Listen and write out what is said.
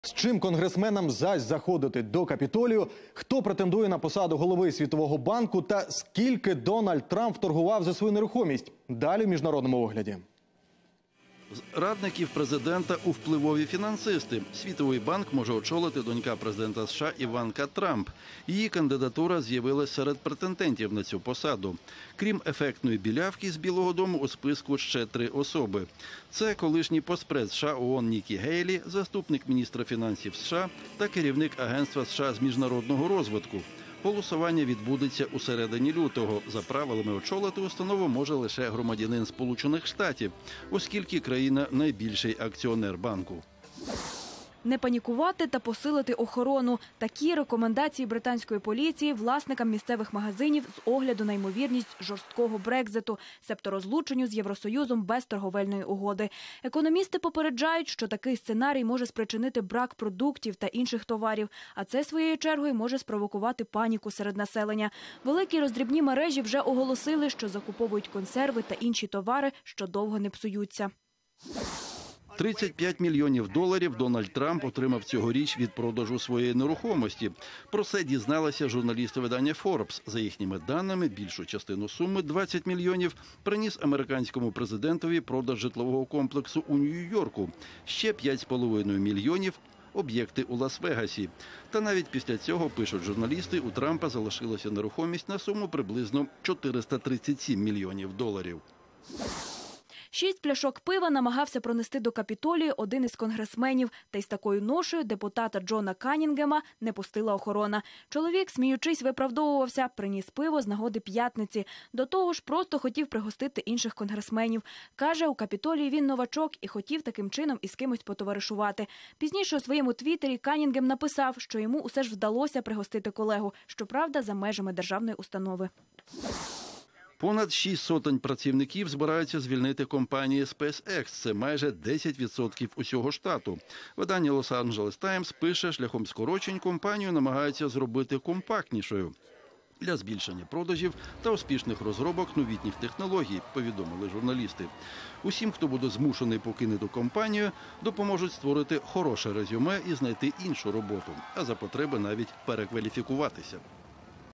З чим конгресменам зась заходити до Капітолію, хто претендує на посаду голови Світового банку та скільки Дональд Трамп вторгував за свою нерухомість. Далі в міжнародному огляді. З радників президента у впливові фінансисти. Світовий банк може очолити донька президента США Іванка Трамп. Її кандидатура з'явилась серед претендентів на цю посаду. Крім ефектної білявки з Білого дому у списку ще 3 особи. Це колишній постпред США ООН Нікі Гейлі, заступник міністра фінансів США та керівник Агентства США з міжнародного розвитку. Голосування відбудеться у середині лютого. За правилами очолити установу може лише громадянин Сполучених Штатів, оскільки країна – найбільший акціонер банку. Не панікувати та посилити охорону. Такі рекомендації британської поліції власникам місцевих магазинів з огляду на ймовірність жорсткого Брекзиту, себто розлученню з Євросоюзом без торговельної угоди. Економісти попереджають, що такий сценарій може спричинити брак продуктів та інших товарів, а це своєю чергою може спровокувати паніку серед населення. Великі роздрібні мережі вже оголосили, що закуповують консерви та інші товари, що довго не псуються. $35 мільйонів Дональд Трамп отримав цьогоріч від продажу своєї нерухомості. Про це дізналися журналісти видання Forbes. За їхніми даними, більшу частину суми – $20 мільйонів – приніс американському президентові продаж житлового комплексу у Нью-Йорку. Ще $5,5 мільйонів – об'єкти у Лас-Вегасі. Та навіть після цього, пишуть журналісти, у Трампа залишилася нерухомість на суму приблизно $437 мільйонів. 6 пляшок пива намагався пронести до Капітолію один із конгресменів, та й з такою ношею депутата Джона Каннінгема не пустила охорона. Чоловік, сміючись, виправдовувався, приніс пиво з нагоди п'ятниці. До того ж, просто хотів пригостити інших конгресменів. Каже, у Капітолії він новачок і хотів таким чином із кимось потоваришувати. Пізніше у своєму твіттері Каннінгем написав, що йому усе ж вдалося пригостити колегу, щоправда, за межами державної установи. Понад 600 працівників збираються звільнити компанії SpaceX. Це майже 10% усього штату. Видання Los Angeles Times пише, шляхом скорочень компанію намагаються зробити компактнішою для збільшення продажів та успішних розробок новітніх технологій, повідомили журналісти. Усім, хто буде змушений покинути компанію, допоможуть створити хороше резюме і знайти іншу роботу, а за потреби навіть перекваліфікуватися.